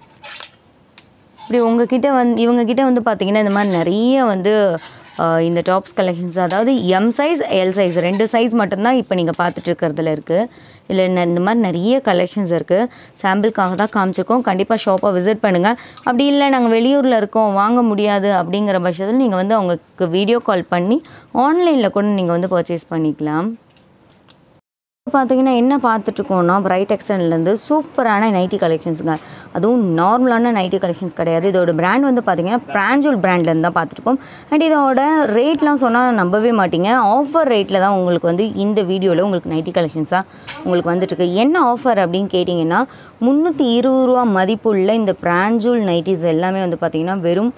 இப்படி இவங்கக்கிட்ட வந்து பார்த்திங்கன்னா இந்த மாதிரி நிறைய வந்து இந்த டாப்ஸ் கலெக்ஷன்ஸ், அதாவது M size L size 2 size மட்டும்தான் இப்போ நீங்கள் பார்த்துட்ருக்கிறதுல இருக்குது. இல்லை இந்த மாதிரி நிறைய கலெக்ஷன்ஸ் இருக்குது. சாம்பிளுக்காக தான் காமிச்சிருக்கோம். கண்டிப்பாக ஷாப்பை விசிட் பண்ணுங்கள். அப்படி இல்லை நாங்கள் வெளியூரில் இருக்கோம், வாங்க முடியாது அப்படிங்கிற பட்சத்தில் நீங்கள் வந்து அவங்களுக்கு வீடியோ கால் பண்ணி ஆன்லைனில் கூட நீங்கள் வந்து பர்ச்சேஸ் பண்ணிக்கலாம். பார்த்தீங்கன்னா என்ன பார்த்துட்ருக்கோன்னா பிரைட் டெக்ஸ்டைல்லேருந்து சூப்பரான நைட்டி கலெக்ஷன்ஸுங்க. அதுவும் நார்மலான நைட்டி கலெக்ஷன்ஸ் கிடையாது. இதோட பிராண்ட் வந்து பார்த்திங்கன்னா பிராஞ்சூல் பிராண்ட்லேருந்து தான் பார்த்துருக்கோம். அண்ட் இதோட ரேட்லாம் சொன்னால் நம்பவே மாட்டிங்க. ஆஃபர் ரேட்டில் தான் உங்களுக்கு வந்து இந்த வீடியோவில் உங்களுக்கு நைட்டி கலெக்ஷன்ஸாக உங்களுக்கு வந்துட்டுருக்கு. என்ன ஆஃபர் அப்படின்னு கேட்டிங்கன்னா 320 ரூபா மதிப்புள்ள இந்த பிராஞ்சூல் நைட்டிஸ் எல்லாமே வந்து பார்த்திங்கன்னா வெறும்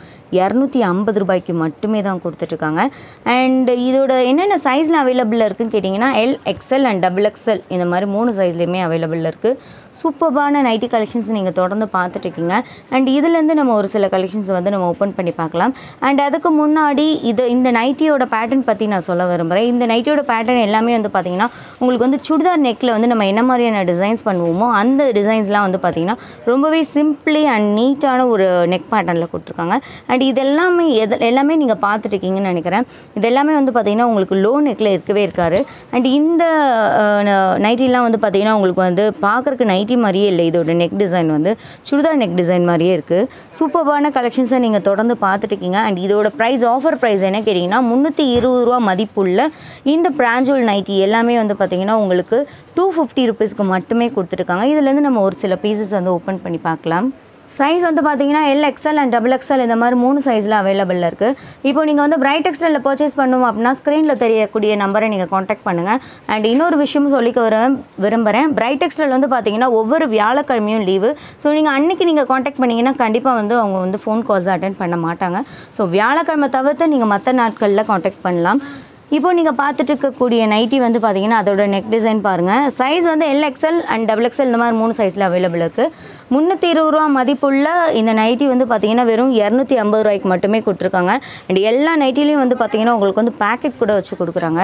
250 ரூபாய்க்கு மட்டுமே தான் கொடுத்துட்ருக்காங்க. அண்ட் இதோட என்னென்ன சைஸில் அவைலபிளில் இருக்குதுன்னு கேட்டிங்கன்னா L, XL and double XL இந்த மாதிரி 3 சைஸ்லேயுமே அவைலபிளில் இருக்குது. சூப்பரான நைட்டி கலெக்ஷன்ஸ் நீங்கள் தொடர்ந்து பார்த்துட்ருக்கீங்க. அண்ட் இதுலேருந்து நம்ம ஒரு சில கலெக்ஷன்ஸ் வந்து நம்ம ஓப்பன் பண்ணி பார்க்கலாம். அண்ட் அதுக்கு முன்னாடி இந்த நைட்டியோட பேட்டர்ன் பற்றி நான் சொல்ல விரும்புகிறேன். இந்த நைட்டியோட பேட்டர்ன் எல்லாமே வந்து பார்த்திங்கன்னா உங்களுக்கு வந்து சுடிதார் நெக்கில் வந்து நம்ம என்ன மாதிரியான டிசைன்ஸ் பண்ணுவோமோ அந்த டிசைன்ஸ்லாம் வந்து பார்த்திங்கன்னா ரொம்பவே சிம்பிளி அண்ட் நீட்டான ஒரு நெக் பேட்டர்னில் கொடுத்துருக்காங்க. அண்ட் இது எல்லாமே நீங்கள் பார்த்துட்ருக்கீங்கன்னு நினைக்கிறேன். இது எல்லாமே வந்து பார்த்திங்கன்னா உங்களுக்கு லோ நெக்கில் இருக்கவே இருக்காரு. அண்ட் இந்த நைட்டிலாம் வந்து பார்த்திங்கன்னா உங்களுக்கு வந்து பார்க்குறக்கு நைட்டி மாதிரியே இல்லை. இதோட நெக் டிசைன் வந்து சுடிதார் நெக் டிசைன் மாதிரியே இருக்குது. சூப்பரான கலெக்ஷன்ஸை நீங்கள் தொடர்ந்து பார்த்துட்ருக்கீங்க. அண்ட் இதோட ப்ரைஸ் ஆஃபர் ப்ரைஸ் என்ன கேட்டிங்கன்னா 320 ரூபா மதிப்புள்ள இந்த பிராஞ்சூல் நைட்டி எல்லாமே வந்து பார்த்திங்கன்னா உங்களுக்கு 250 ருபீஸ்க்கு மட்டுமே கொடுத்துருக்காங்க. இதுலேருந்து நம்ம ஒரு சில பீசஸ் வந்து ஓப்பன் பண்ணி பார்க்கலாம். சைஸ் வந்து பார்த்தீங்கன்னா L, XL and double XL இந்த மாதிரி 3 சைஸில் அவைலபிளில் இருக்குது. இப்போ நீங்கள் வந்து பிரைட் டெக்ஸ்டைலில் பர்ச்சேஸ் பண்ணணும் அப்படின்னா ஸ்க்ரீனில் தெரியக்கூடிய நம்பரை நீங்கள் காண்டாக்ட் பண்ணுங்கள். அண்ட் இன்னொரு விஷயமும் சொல்லிக்க விரும்புகிறேன். பிரைட் டெக்ஸ்டைல் வந்து பார்த்தீங்கன்னா ஒவ்வொரு வியாழக்கிழமையும் லீவு. ஸோ நீங்கள் அன்றைக்கி நீங்கள் காண்டாக்ட் பண்ணிங்கன்னா கண்டிப்பாக வந்து அவங்க வந்து ஃபோன் கால்ஸ் அட்டென்ட் பண்ண மாட்டாங்க. ஸோ வியாழக்கிழமை தவிர்த்து நீங்கள் மற்ற நாட்களில் காண்டாக்ட் பண்ணலாம். இப்போ நீங்கள் பார்த்துட்டு இருக்கக்கூடிய நைட்டி வந்து பார்த்தீங்கன்னா அதோட நெக் டிசைன் பாருங்கள். சைஸ் வந்து L, XL and double XL இந்த மாதிரி 3 சைஸில் அவைலபிள் இருக்குது. 320 ரூபா மதிப்புள்ள இந்த நைட்டி வந்து பார்த்தீங்கன்னா வெறும் 250 ரூபாய்க்கு மட்டுமே கொடுத்துருக்காங்க. அண்ட் எல்லா நைட்டிலையும் வந்து பார்த்தீங்கன்னா உங்களுக்கு வந்து பேக்கெட் கூட வச்சு கொடுக்குறாங்க.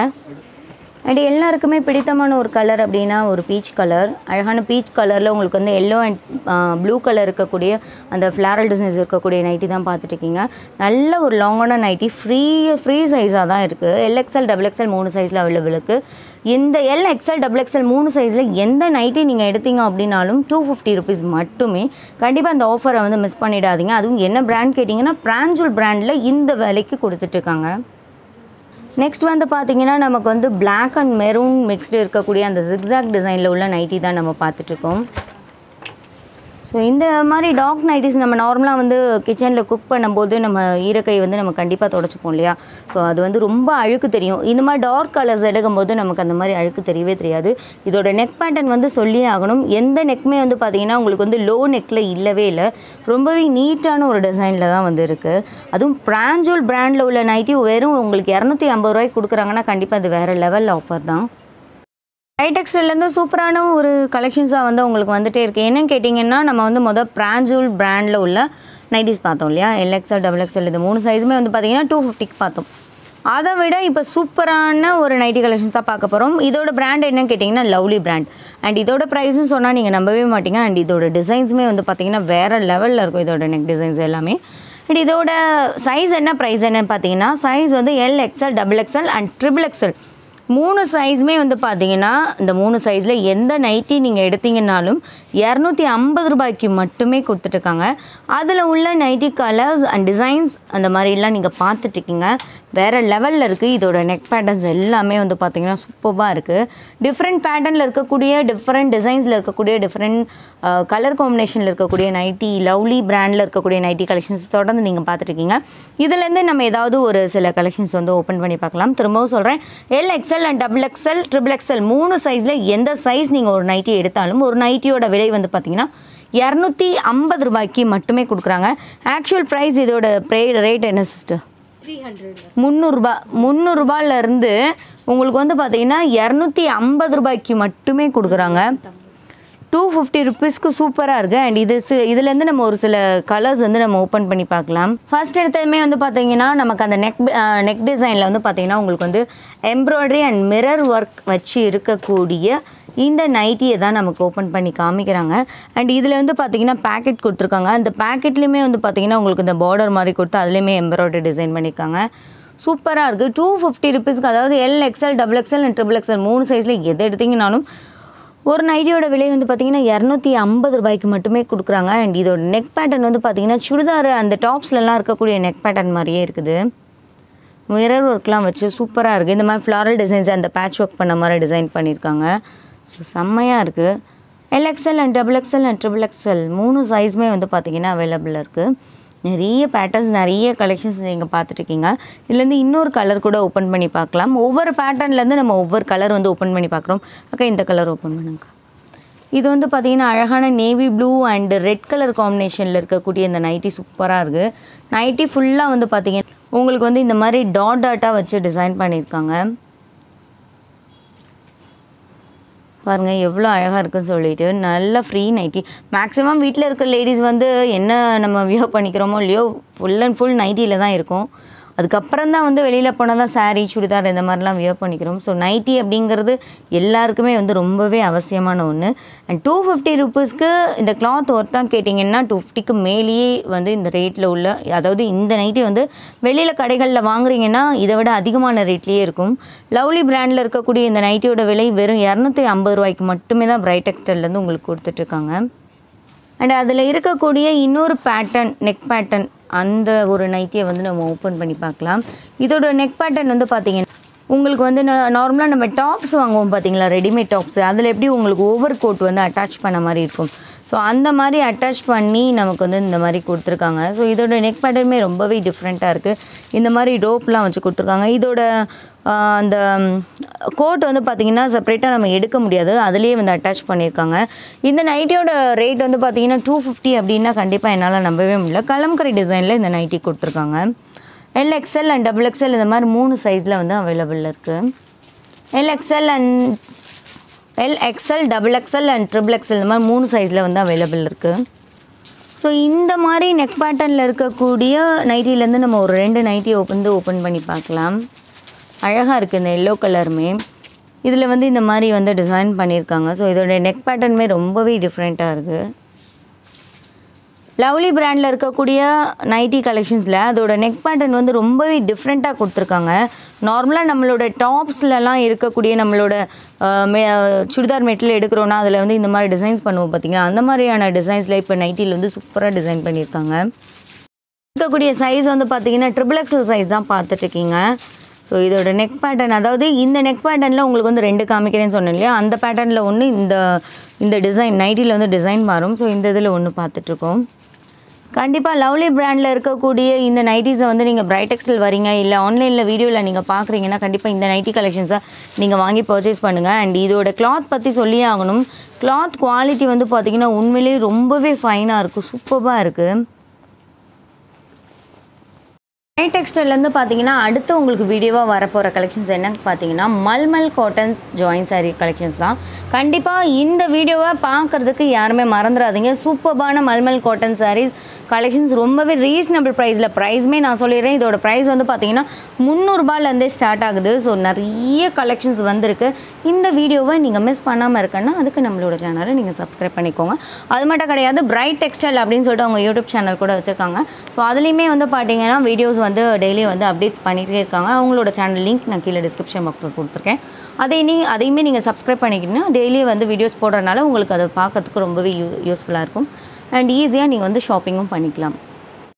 அண்ட் எல்லாருக்குமே பிடித்தமான ஒரு கலர் அப்படின்னா ஒரு பீச் கலர். அழகான பீச் கலரில் உங்களுக்கு வந்து எல்லோ அண்ட் ப்ளூ கலர் இருக்கக்கூடிய அந்த ஃப்ளாரல் டிசைன்ஸ் இருக்கக்கூடிய நைட்டி தான் பார்த்துட்ருக்கீங்க. நல்ல ஒரு லாங்கான நைட்டி ஃப்ரீ சைஸாக தான் இருக்குது. எல், எக்ஸ்எல், டபுள் எக்ஸ்எல் 3 சைஸில் அவைலபிள் இருக்குது. இந்த எல், எக்ஸ்எல், டபுள் எக்ஸ்எல் 3 சைஸில் எந்த நைட்டி நீங்கள் எடுத்தீங்க அப்படின்னாலும் 250 ருபீஸ் மட்டுமே. கண்டிப்பாக அந்த ஆஃபரை வந்து மிஸ் பண்ணிடாதீங்க. அதுவும் என்ன பிராண்ட் கேட்டிங்கன்னா பிராஞ்சூல் பிராண்டில் இந்த விலைக்கு கொடுத்துட்ருக்காங்க. நெக்ஸ்ட் வந்து பார்த்திங்கன்னா நமக்கு வந்து பிளாக் அண்ட் மெரூன் மிக்ஸ்டு இருக்கக்கூடிய அந்த ஜிக்ஸாக் டிசைனில் உள்ள நைட்டி தான் நம்ம பார்த்துட்ருக்கோம். ஸோ ஸோ இந்த மாதிரி டாக் நைட்டிஸ் நம்ம நார்மலாக வந்து கிச்சனில் குக் பண்ணும்போது நம்ம ஈரக்கை வந்து நம்ம கண்டிப்பாக தொடச்சிப்போம் இல்லையா? ஸோ அது வந்து ரொம்ப அழுக்கு தெரியும். இந்த மாதிரி டார்க் கலர்ஸ் எடுக்கும்போது நமக்கு அந்த மாதிரி அழுக்கு தெரியவே தெரியாது. இதோட நெக் பேட்டர்ன் வந்து சொல்லியே ஆகணும். எந்த நெக்குமே வந்து பார்த்திங்கன்னா உங்களுக்கு வந்து லோ நெக்கில் இல்லவே இல்லை. ரொம்பவே நீட்டான ஒரு டிசைனில் தான் வந்து இருக்குது. அதுவும் பிராஞ்சோல் பிராண்டில் உள்ள நைட்டி வெறும் உங்களுக்கு 250 ரூபாய்க்கு கொடுக்குறாங்கன்னா கண்டிப்பாக அது வேறு லெவல் ஆஃபர் தான். டெக்ஸ்டைல்லேருந்து சூப்பரான ஒரு கலெக்ஷன்ஸாக வந்து உங்களுக்கு வந்துகிட்டே இருக்குது. என்னன்னு கேட்டிங்கன்னா நம்ம வந்து பிராஞ்சோல் பிராண்டில் உள்ள நைட்டிஸ் பார்த்தோம் இல்லையா? LXL XXL இது 3 சைஸுமே வந்து பார்த்திங்கன்னா 250க்கு பார்த்தோம். அதை விட இப்போ சூப்பரான ஒரு நைட்டி கலெக்ஷன்ஸ் தான் பார்க்க போகிறோம். இதோட பிராண்ட் என்னன்னு கேட்டிங்கன்னா லவ்லி பிராண்ட். அண்ட் இதோட ப்ரைஸும் சொன்னால் நீங்கள் நம்பவே மாட்டீங்க. அண்ட் இதோட டிசைன்ஸுமே வந்து பார்த்திங்கன்னா வேறு லெவலில் இருக்கும் இதோட நெக் டிசைன்ஸ் எல்லாமே. அண்ட் இதோட சைஸ் என்ன ப்ரைஸ் என்னன்னு பார்த்தீங்கன்னா சைஸ் வந்து LXL XXL அண்ட் XXL 3 சைஸுமே வந்து பார்த்தீங்கன்னா இந்த 3 சைஸில் எந்த நைட்டி நீங்கள் எடுத்தீங்கன்னாலும் 250 ரூபாய்க்கு மட்டுமே கொடுத்துட்ருக்காங்க. அதில் உள்ள நைட்டி கலர்ஸ் அண்ட் டிசைன்ஸ் அந்த மாதிரிலாம் நீங்கள் பார்த்துட்ருக்கீங்க. வேறு லெவலில் இருக்குது. இதோட நெக் பேட்டர்ன்ஸ் எல்லாமே வந்து பார்த்திங்கன்னா சூப்பராக இருக்குது. டிஃப்ரெண்ட் பேட்டர்னில் இருக்கக்கூடிய டிஃப்ரெண்ட் டிசைன்ஸில் இருக்கக்கூடிய டிஃப்ரெண்ட் கலர் காம்பினேஷனில் இருக்கக்கூடிய நைட்டி லவ்லி பிராண்டில் இருக்கக்கூடிய நைட்டி கலெக்ஷன்ஸ் தொடர்ந்து நீங்கள் பார்த்துட்ருக்கீங்க. இதுலேருந்து நம்ம ஏதாவது ஒரு சில கலெக்ஷன்ஸ் வந்து ஓப்பன் பண்ணி பார்க்கலாம். திரும்பவும் சொல்கிறேன், LXL அண்ட் XXL XXL 3 சைஸில் எந்த சைஸ் நீங்கள் ஒரு நைட்டி எடுத்தாலும் ஒரு நைட்டியோட விலை வந்து பார்த்திங்கன்னா 250 ரூபாய்க்கு மட்டுமே கொடுக்குறாங்க. ஆக்சுவல் ப்ரைஸ் இதோட ரேட் என்ன சிஸ்டர்? 300 ரூபாயிலேருந்து உங்களுக்கு வந்து பார்த்தீங்கன்னா 250 ரூபாய்க்கு மட்டுமே கொடுக்குறாங்க. 250 ருபீஸ்க்கு சூப்பராக இருக்குது. அண்ட் இதுலேருந்து நம்ம ஒரு சில கலர்ஸ் வந்து நம்ம ஓப்பன் பண்ணி பார்க்கலாம். ஃபர்ஸ்ட் எடுத்ததுமே வந்து பார்த்தீங்கன்னா நமக்கு அந்த நெக் டிசைனில் வந்து பார்த்தீங்கன்னா உங்களுக்கு வந்து எம்ப்ராய்டரி அண்ட் மிரர் ஒர்க் வச்சு இருக்கக்கூடிய இந்த நைட்டியை தான் நமக்கு ஓப்பன் பண்ணி காமிக்கிறாங்க. அண்ட் இதில் வந்து பார்த்தீங்கன்னா பேக்கெட் கொடுத்துருக்காங்க. அந்த பேக்கெட்லேயுமே வந்து பார்த்தீங்கன்னா உங்களுக்கு இந்த பார்டர் மாதிரி கொடுத்து அதுலேயுமே எம்ப்ராய்டரி டிசைன் பண்ணியிருக்காங்க. சூப்பராக இருக்குது. 250 ருபீஸ்க்கு, அதாவது LXL XXL அண்ட் XXL 3 சைஸில் எது எடுத்திங்கனாலும் ஒரு நைட்டியோட விலை வந்து பார்த்திங்கன்னா 250 ரூபாய்க்கு மட்டுமே கொடுக்குறாங்க. அண்ட் இதோட நெக் பேட்டர்ன் வந்து பார்த்திங்கன்னா சுடிதார் அந்த டாப்ஸ்லலாம் இருக்கக்கூடிய நெக் பேட்டர்ன் மாதிரியே இருக்குது. மிரர் ஒர்க்லாம் வச்சு சூப்பராக இருக்குது. இந்த மாதிரி ஃப்ளாரல் டிசைன்ஸ் அந்த பேட்ச் ஒர்க் பண்ண மாதிரி டிசைன் பண்ணியிருக்காங்க. ஸோ செம்மையாக இருக்குது. LXL and XXL and XXL 3 சைஸுமே வந்து பார்த்திங்கன்னா அவைலபிளாக இருக்குது. நிறைய பேட்டர்ன்ஸ் நிறைய கலெக்ஷன்ஸ் நீங்கள் பார்த்துட்ருக்கீங்க. இதுலேருந்து இன்னொரு கலர் கூட ஓப்பன் பண்ணி பார்க்கலாம். ஒவ்வொரு பேட்டர்ன்லேருந்து நம்ம ஒவ்வொரு கலர் வந்து ஓப்பன் பண்ணி பார்க்குறோம். அக்கா இந்த கலர் ஓப்பன் பண்ணுங்க. இது வந்து பார்த்திங்கன்னா அழகான navy blue and red colour காம்பினேஷனில் இருக்கக்கூடிய இந்த நைட்டி சூப்பராக இருக்குது. நைட்டி ஃபுல்லாக வந்து பார்த்திங்கன்னா உங்களுக்கு வந்து இந்த மாதிரி டாட்டாக வச்சு டிசைன் பண்ணியிருக்காங்க. பாருங்கள் எவ்வளோ அழகாக இருக்குன்னு சொல்லிட்டு நல்ல ஃப்ரீ நைட்டி. மேக்ஸிமம் வீட்டில் இருக்கிற லேடிஸ் வந்து என்ன நம்ம வியர் பண்ணிக்கிறோமோ இல்லையோ ஃபுல் அண்ட் ஃபுல் நைட்டியில் தான் இருக்கும். அதுக்கப்புறம் தான் வந்து வெளியில் போனால் தான் சாரீ சுடிதார் இந்த மாதிரிலாம் வியர் பண்ணிக்கிறோம். ஸோ நைட்டி அப்படிங்கிறது எல்லாருக்குமே வந்து ரொம்பவே அவசியமான ஒன்று. அண்ட் 250 ருபீஸ்க்கு இந்த கிளாத் ஒர்த்தான் கேட்டிங்கன்னா 250க்கு மேலேயே வந்து இந்த ரேட்டில் உள்ள, அதாவது இந்த நைட்டி வந்து வெளியில் கடைகளில் வாங்குறீங்கன்னா இதை விட அதிகமான ரேட்லேயே இருக்கும். லவ்லி பிராண்டில் இருக்கக்கூடிய இந்த நைட்டியோட விலை வெறும் 250 ரூபாய்க்கு மட்டுமே தான் பிரைட் டெக்ஸ்டைல்லேருந்து உங்களுக்கு கொடுத்துட்ருக்காங்க. அண்ட் அதில் இருக்கக்கூடிய இன்னொரு பேட்டர்ன் நெக் பேட்டர்ன் அந்த ஒரு நைட்டியை வந்து நம்ம ஓப்பன் பண்ணி பார்க்கலாம். இதோட நெக் பேட்டர்ன் வந்து பார்த்திங்கன்னா உங்களுக்கு வந்து நார்மலாக நம்ம டாப்ஸ் வாங்குவோம் பார்த்திங்களா, ரெடிமேட் டாப்ஸ், அதில் எப்படி உங்களுக்கு ஓவர் கோட் வந்து அட்டாச் பண்ண மாதிரி இருக்கும். ஸோ அந்த மாதிரி அட்டாச் பண்ணி நமக்கு வந்து இந்த மாதிரி கொடுத்துருக்காங்க. ஸோ இதோட நெக் பேட்டர்னுமே ரொம்பவே டிஃப்ரெண்ட்டாக இருக்குது. இந்த மாதிரி ரோப்லாம் வச்சு கொடுத்துருக்காங்க. இதோட அந்த கோட் வந்து பார்த்திங்கன்னா செப்பரேட்டாக நம்ம எடுக்க முடியாது, அதுலேயே வந்து அட்டாச் பண்ணியிருக்காங்க. இந்த நைட்டியோட ரேட் வந்து பார்த்திங்கன்னா 250 அப்படின்னா கண்டிப்பாக என்னால் நம்பவே முடியல. கலம்கரி டிசைனில் இந்த நைட்டி கொடுத்துருக்காங்க. LXL அண்ட் XXL இந்த மாதிரி 3 சைஸில் வந்து அவைலபிள் இருக்குது. LXL XXL அண்ட் XXL இந்த மாதிரி 3 சைஸில் வந்து அவைலபிள் இருக்குது. ஸோ இந்த மாதிரி நெக் பேட்டர்னில் இருக்கக்கூடிய நைட்டிலேருந்து நம்ம ஒரு 2 நைட்டி ஓப்பன் பண்ணி பார்க்கலாம். அழகாக இருக்குது இந்த எல்லோ கலருமே. இதில் வந்து இந்த மாதிரி வந்து டிசைன் பண்ணியிருக்காங்க. ஸோ இதோட நெக் பேட்டர்னுமே ரொம்பவே டிஃப்ரெண்ட்டாக இருக்குது. லவ்லி பிராண்டில் இருக்கக்கூடிய நைட்டி கலெக்ஷன்ஸில் அதோட நெக் பேட்டர்ன் வந்து ரொம்பவே டிஃப்ரெண்ட்டாக கொடுத்துருக்காங்க. நார்மலாக நம்மளோட டாப்ஸ்லலாம் இருக்கக்கூடிய நம்மளோட சுடிதார் மெட்டீரியல் எடுக்கிறோன்னா அதில் வந்து இந்த மாதிரி டிசைன்ஸ் பண்ணுவோம் பார்த்திங்களா, அந்த மாதிரியான டிசைன்ஸில் இப்போ நைட்டியில் வந்து சூப்பராக டிசைன் பண்ணியிருக்காங்க. இருக்கக்கூடிய சைஸ் வந்து பார்த்திங்கன்னா XXL சைஸ் தான் பார்த்துட்ருக்கீங்க. ஸோ இதோட நெக் பேட்டர்ன், அதாவது இந்த நெக் பேட்டர்னில் உங்களுக்கு வந்து 2 காமிக்கிறேன்னு சொன்னேன் இல்லையா, அந்த பேட்டர்னில் ஒன்று, இந்த டிசைன் நைட்டியில் வந்து டிசைன் மாறும். ஸோ இந்த இதில் ஒன்று பார்த்துட்ருக்கோம். கண்டிப்பாக லவ்லி பிராண்டில் இருக்கக்கூடிய இந்த நைட்டிஸை வந்து நீங்கள் பிரைட் டெக்ஸ்டைல் வரீங்க, இல்லை ஆன்லைனில் வீடியோவில் நீங்கள் பார்க்குறீங்கன்னா கண்டிப்பாக இந்த நைட்டி கலெக்ஷன்ஸை நீங்கள் வாங்கி பர்ச்சேஸ் பண்ணுங்கள். அண்ட் இதோட கிளாத் பற்றி சொல்லியே ஆகணும். கிளாத் குவாலிட்டி வந்து பார்த்திங்கன்னா உண்மையிலேயே ரொம்பவே ஃபைனாக இருக்குது, சூப்பராக இருக்குது. பிரைட் டெக்ஸ்டைல்லேருந்து பார்த்தீங்கன்னா அடுத்து உங்களுக்கு வீடியோவாக வரப்போகிற கலெக்ஷன்ஸ் என்னன்னு பார்த்தீங்கன்னா mulmul cottons join sari collections தான். கண்டிப்பாக இந்த வீடியோவை பார்க்குறதுக்கு யாருமே மறந்துடாதீங்க. சூப்பர்பான மல்மல் காட்டன் சாரீஸ் கலெக்ஷன்ஸ் ரொம்பவே ரீசனபிள் ப்ரைஸில். ப்ரைஸுமே நான் சொல்லிடுறேன், இதோட ப்ரைஸ் வந்து பார்த்தீங்கன்னா 300 ரூபாயிலேருந்தே ஸ்டார்ட் ஆகுது. ஸோ நிறைய கலெக்ஷன்ஸ் வந்திருக்கு. இந்த வீடியோவை நீங்கள் மிஸ் பண்ணாமல் இருக்கன்னா அதுக்கு நம்மளோட சேனலை நீங்கள் சப்ஸ்கிரைப் பண்ணிக்கோங்க. அது மட்டும் கிடையாது, பிரைட் டெக்ஸ்டைல் அப்படின்னு சொல்லிட்டு அவங்க யூடியூப் சேனல் கூட வச்சுருக்காங்க. ஸோ அதுலேயுமே வந்து பார்த்தீங்கன்னா வீடியோஸ் வந்து டெய்லி வந்து அப்டேட் பண்ணிகிட்டே இருக்காங்க. அவங்களோட சேனல் லிங்க் நான் கீழே டிஸ்கிரிப்ஷன் பாக்ஸில் கொடுத்துருக்கேன். அதையுமே நீங்கள் சப்ஸ்கிரைப் பண்ணிக்கிட்டீங்கன்னா டெய்லி வந்து வீடியோஸ் போடுறதுனால உங்களுக்கு அதை பார்க்குறதுக்கு ரொம்பவே யூஸ்ஃபுல்லாக இருக்கும். அண்ட் ஈஸியாக நீங்கள் வந்து ஷாப்பிங்கும் பண்ணிக்கலாம்.